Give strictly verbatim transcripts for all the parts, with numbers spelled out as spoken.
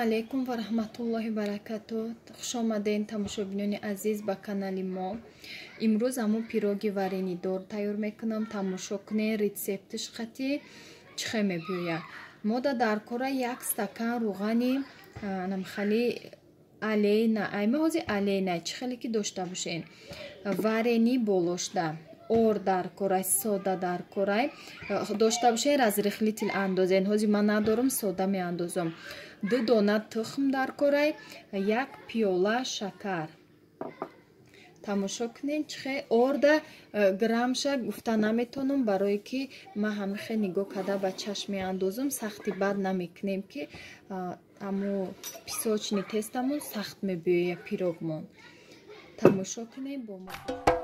алейкум ва раҳматуллоҳи баракатуҳ. Хуш омаден тамошобинони азиз ба канали мо. Имрӯз ҳамон пироги варенидор тайёр мекунам. Тамошо кунед рецептиш қатӣ чихе мебиёяд. Мода дар кора як стакан руғани намхали алейна аймаҳози алейна чихеле ки дошта бошен. Варени болошда ор дар корай сода дар корай дошта бошед разрихлитил андозен. ҳозир ман надорам, сода меандозам. ду дона тухм дар корай, як пиёла шакар. Тамошо кунед чихе орда грамша гуфта наметонам, барое ки ман ҳамихе нигоҳ карда ба чашм меандозам. сахти бад намекунем ки амо писочни тестамон сахт мебиёяд пирогмон. Тамошо кунед бо мо.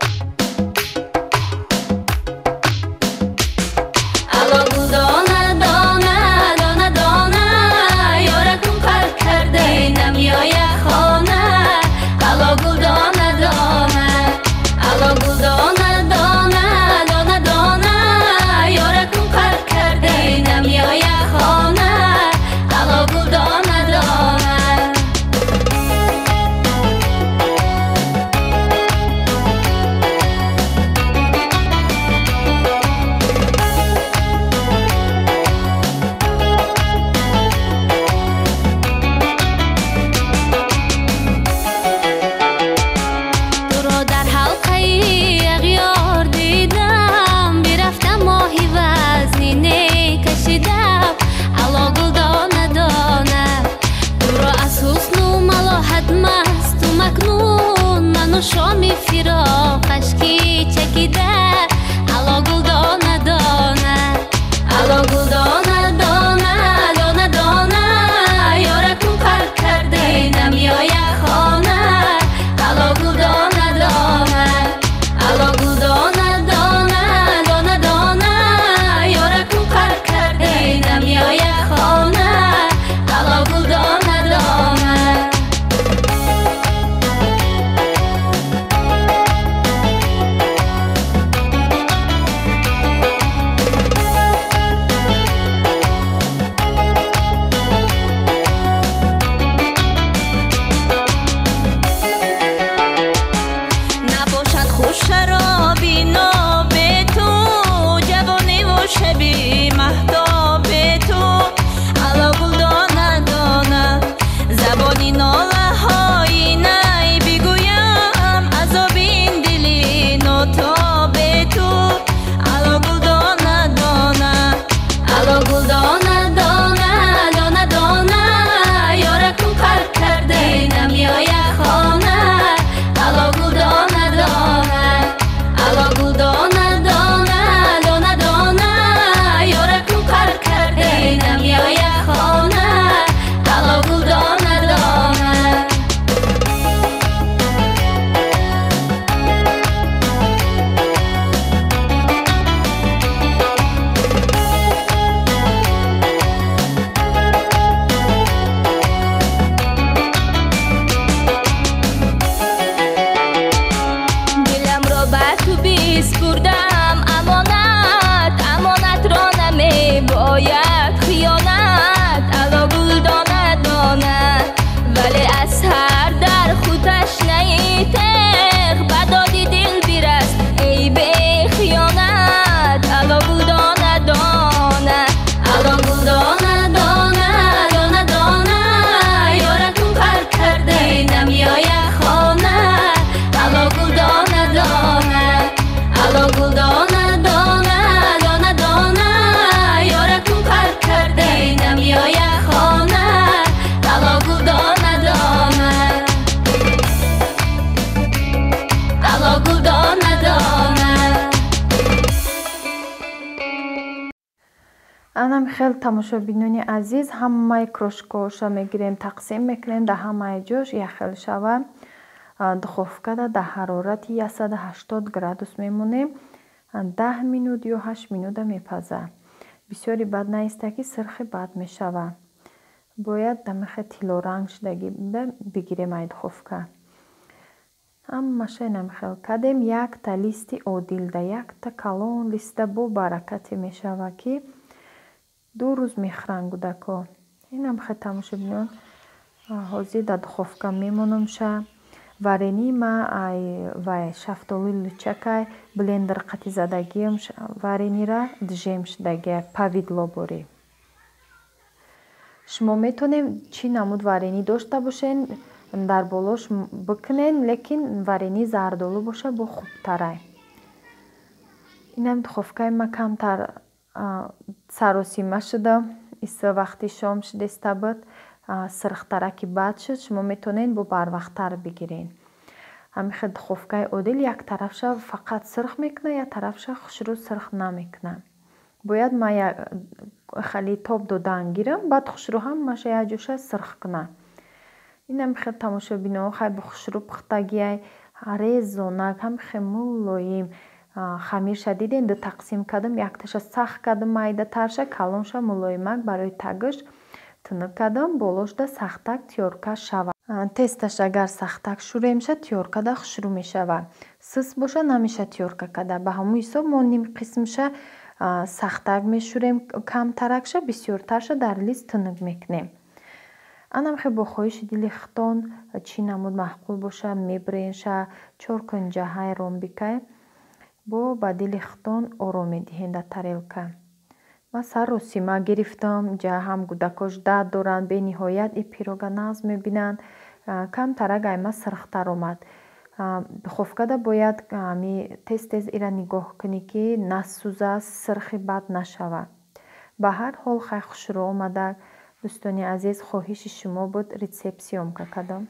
شامی فراقش کی چکیده علا گل دانه دانه علا گل دانه دانه دانه دانه یارکون پر کرده نمیای خانه علا گل دانه دانه علا گل دانه دانه دانه دانه یارکون پر کرده نمیای خانه علا گل دانه دانه анам хел тамошобинони азиз, ҳамаи крошкаоша мегирем, тақсим мекунем дар ҳамаи ҷош. яхел шава духовкада дар ҳарорати сад و ҳаштод градус мемонем. даҳ минут ё ҳашт минута мепаза. бисёри бад наиста ки сирхи бад мешава. бояд дамихе тилоранг шудагӣ буда бигирем ай духовка. ҳамаша намихел кадем якта листи одилда, якта калон листа бо баракате мешава ки ду рӯз мехӯранд кӯдако. инам хе тамошобинон ҳозир дар духовка мемонамша. Варени ма ай вай шафтоли лучакай блендер қати задагиам варенира джемш даге павидло бори. шумо метонем чӣ намуд варени дошта бошен дар болош бикунен, лекин варени зардолу боша бо хубтарай. инам духовкаи ма камтар саросима шуда, иса вақти шом шудеста буд, сирхтараки бад шуд. Шумо метонен бо барвақттар бигирен. ҳамихе духовкаи одил як тарафша фақат сирх мекуна, як тарафша хушрӯ сирх намекуна. бояд ма хали тоб додан гирам, баъд хушрӯ ҳамаша якҷоша сирх куна. инам хе тамошобино хай бо хушрӯ пухтагиай резонак ҳамихе мулоим хамир шадиден ду тақсим кардам, якташа сахт кардам майдатарша, калонша мулоимак барои тагиш тунук кардам, болошда сахтак тиёрка шавад. тесташ агар сахтак шӯре меша, тиёркада хушрӯ мешавад. сис боша намеша тиёрка када. ба ҳамун ҳисоб мо ним қисмша сахтак мешӯрем, камтаракша бисёртарша дар лист тунук мекунем. анам хе бо хоҳиши дили хитон чӣ намуд маҳқул боша мебренша чор кунҷаҳаи ромбикай бо ба дили хитон ором медиҳем дар тарелка. ма саросима гирифтам, ҷа ҳам кӯдакош дард доранд, бениҳоят и пирога нағз мебинанд. камтарак айма сирхтар омад. духовкада бояд ами тез тез ира нигоҳ кунӣ ки насӯза, сирхи бад нашавад. ба ҳар ҳол хай хушрӯ омада. дӯстони азиз, хоҳиши шумо буд рецепт сёмка кардам.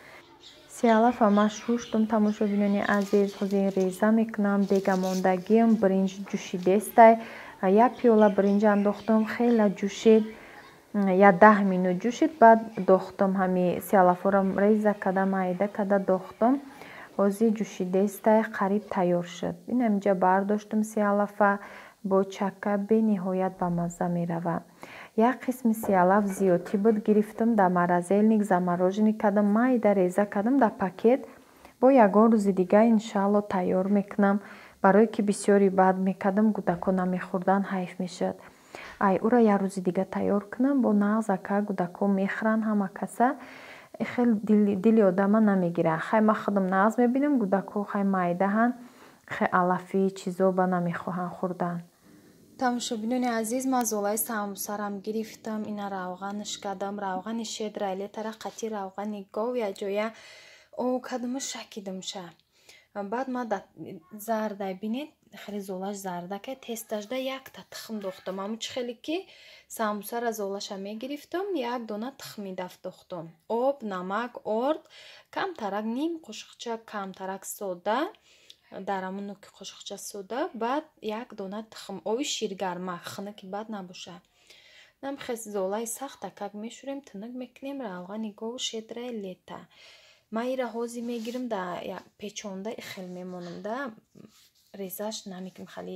сиалафа ма шуштум. тамошобинони азиз, ҳозир реза мекунам. дега мондагиам бринҷ ҷӯшидестай. як пиёла бринҷ андохтам, хеле ҷӯшид, я даҳ минут ҷӯшид. баъд дохтам, ҳами сиалафорам реза када майда када дохтам. ҳозир ҷӯшидестай қариб тайёр шуд. инам инҷа бардоштам сиалафа бо чакка бениҳоят ба мазза меравад. як қисми сиалаф зиёдтӣ буд, гирифтам дар морозилник замороженӣ кардам, майда реза кардам дар пакет. бо ягон рӯзи дига иншаалло тайёр мекунам. барое ки бисёри бад мекардам, кӯдакон намехӯрдан, ҳайф мешуд. ай ура як рӯзи дига тайёр кунам, бо нағз ака кӯдакон мехӯранд ҳама каса. хеле дили одама намегирад. хай ма худам нағз мебинам, кӯдакон хай майдаҳанд, хай алафи чизо ба намехоҳанд хӯрдан. тамошобинони азиз, ма золаи самбусарам гирифтам, ина равғанш кардам. равғани шедра илетара қати равғани гов яҷоя о кадама шакидамша. баъд ма зардай бинед хеле золаш зардака тестажда якта тухм дохтам. аму чӣ хеле ки самбусара золаша мегирифтам, як дона тухми дафт дохтам. об, намак, орд, камтарак ним қошуқча, камтарак сода, дар амун нӯки қошуқча сода, баъд як дона тухм, оби ширгарма, хинаки бад набоша. нам хес золаи сахтакак мешӯрем, тунук мекунем, равғани гов, шедра лета. ма ира ҳозир мегирам да печонда хел мемонам да резаш намекунам, хали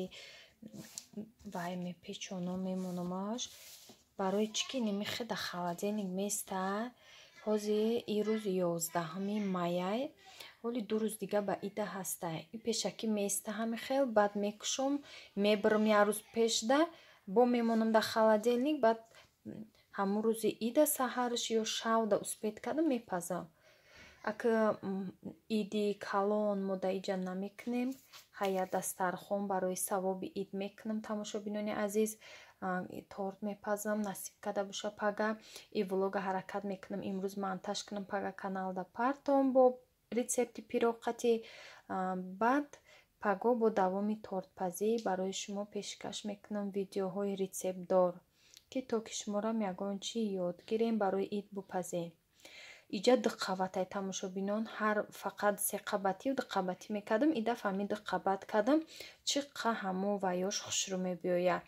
вай мепечоно мемонамаш. барои чӣ ки немехе да холодильник места. ҳозир и рӯз ёздаҳуми майяй, ҳоли ду рӯз дига ба ида ҳастай. и пешакӣ места ҳами хел, баъд мекушам, мебарам як рӯз пешда, бо мемонам да холодильник, баъд ҳамун рӯзи ида саҳарш ё шавда успет кардам мепазам. ака иди калон мо да иҷа намекунем, ҳая дастархон барои савоби ид мекунам. тамошобинони азиз, торт мепазам, насиб када боша пага. и влога ҳаракат мекунам имрӯз монтаж кунам пага каналда партом бо рецепти пироқати. баъд паго бо давоми тортпазӣ барои шумо пешкаш мекунам видеоҳои рецептдор, ки то ки шуморам ягон чӣ ёд гирем барои ид бупазем. иҷа дуққабатай тамошобинон, ҳар фақат се қабатӣ дуққабатӣ мекардам. ида фами дуққабат кардам, чӣ қа ҳамо ваёш хушрӯ мебиёя.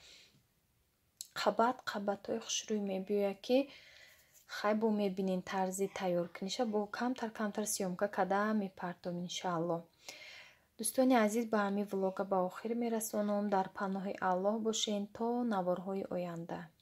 қабат қабатҳои хушрӯй мебиёя ки хай бо мебинен тарзи тайёркуниша, бо камтар камтар сёмка када мепартом иншаалло. дӯстони азиз, ба ҳамин влога ба охир мерасонам. дар паноҳи аллоҳ бошен то наворҳои оянда.